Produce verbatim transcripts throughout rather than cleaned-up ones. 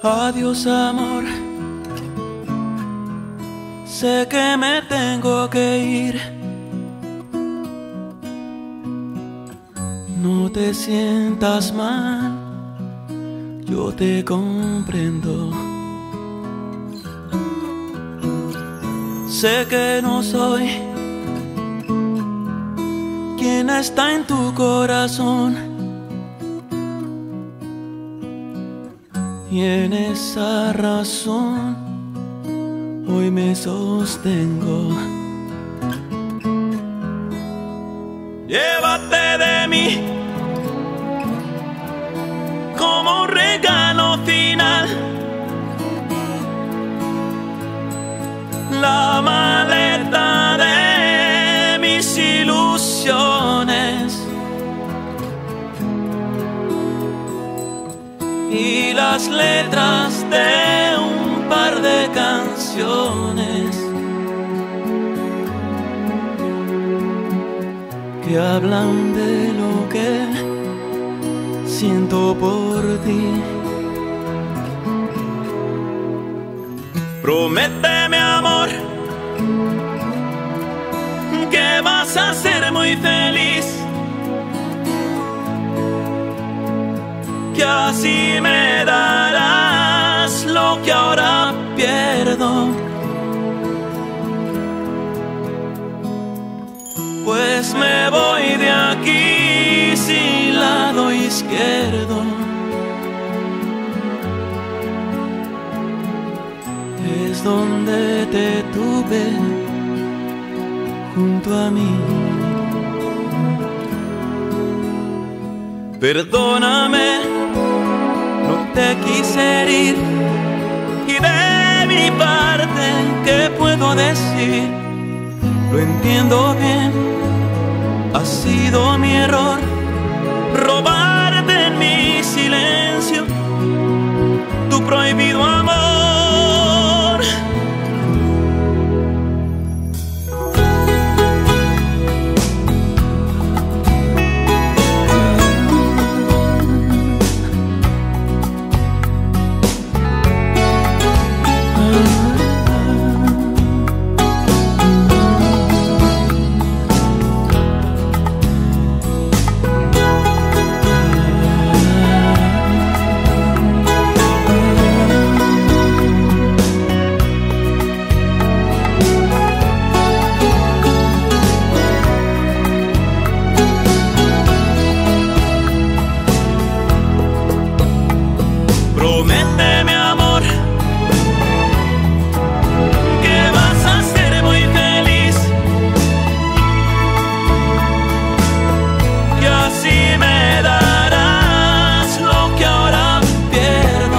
Adiós, amor. Sé que me tengo que ir. No te sientas mal, yo te comprendo. Sé que no soy quien está en tu corazón, y en esa razón hoy me sostengo. Llévate de mí como un regalo final, la maleta de mis ilusiones y las letras de un par de canciones que hablan de lo que siento por ti. Prométeme, amor, que vas a ser muy feliz, que así me darás lo que ahora pierdo. Pues me voy de aquí sin lado izquierdo. Es donde te tuve junto a mí. Perdóname, no te quise herir, y de mi parte, ¿qué puedo decir? Lo entiendo bien, ha sido mi error robarte en mi silencio tu prohibido amor. Prométeme, amor, que vas a ser muy feliz, que así me darás lo que ahora pierdo.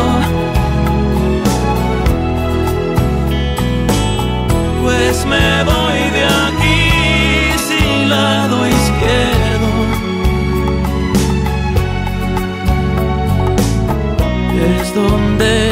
Pues me voy de aquí sin lado izquierdo. Es donde